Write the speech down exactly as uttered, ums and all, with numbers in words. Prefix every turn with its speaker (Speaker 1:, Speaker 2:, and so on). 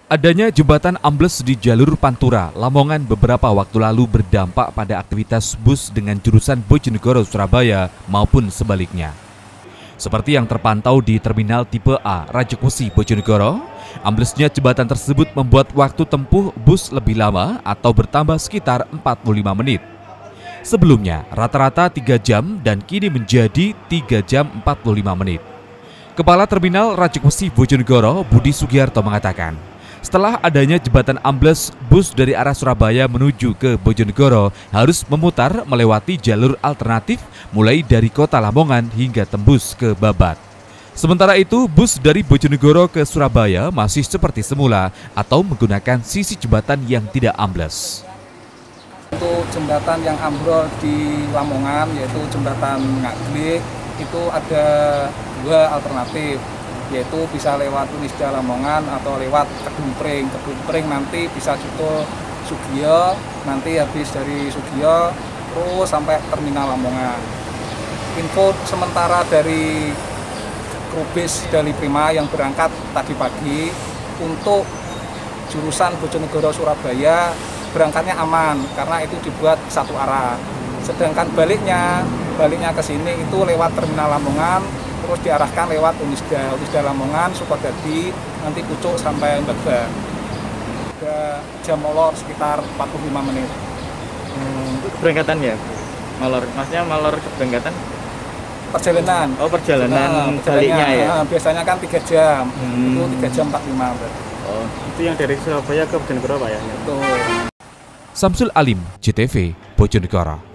Speaker 1: Adanya jembatan ambles di jalur Pantura, Lamongan beberapa waktu lalu berdampak pada aktivitas bus dengan jurusan Bojonegoro Surabaya maupun sebaliknya. Seperti yang terpantau di Terminal Tipe A Rajekusi Bojonegoro, amblesnya jembatan tersebut membuat waktu tempuh bus lebih lama atau bertambah sekitar empat puluh lima menit. Sebelumnya rata-rata tiga jam dan kini menjadi tiga jam empat puluh lima menit. Kepala Terminal Rajekusi Bojonegoro, Budi Sugiarto mengatakan, setelah adanya jembatan ambles, bus dari arah Surabaya menuju ke Bojonegoro harus memutar melewati jalur alternatif mulai dari kota Lamongan hingga tembus ke Babat. Sementara itu, bus dari Bojonegoro ke Surabaya masih seperti semula atau menggunakan sisi jembatan yang tidak ambles.
Speaker 2: Untuk jembatan yang ambrol di Lamongan, yaitu jembatan Ngaglik, itu ada dua alternatif, yaitu bisa lewat Unisda Lamongan atau lewat Kedung Pring. Kedung Pring nanti bisa Juto Sugiyo, nanti habis dari Sugiyo terus sampai Terminal Lamongan. Info sementara dari kru bis Dali Prima yang berangkat tadi pagi untuk jurusan Bojonegoro Surabaya berangkatnya aman karena itu dibuat satu arah. Sedangkan baliknya, baliknya ke sini itu lewat Terminal Lamongan, terus diarahkan lewat Unisda, Unisda Lamongan, Sukadadi, nanti Pucuk sampai Mbagba. Ada jam molor sekitar empat puluh lima menit.
Speaker 3: Hmm, itu keberangkatan ya? Molor, maksudnya molor keberangkatan?
Speaker 2: Perjalanan.
Speaker 3: Oh, perjalanan
Speaker 2: nah,
Speaker 3: baliknya ya?
Speaker 2: Nah, biasanya kan tiga jam,
Speaker 3: hmm.
Speaker 2: itu tiga jam empat puluh lima menit.
Speaker 3: Oh, itu yang dari Surabaya ke Bojonegoro Pak ya?
Speaker 2: Betul.
Speaker 1: Samsul Alim, J T V, Bojonegoro.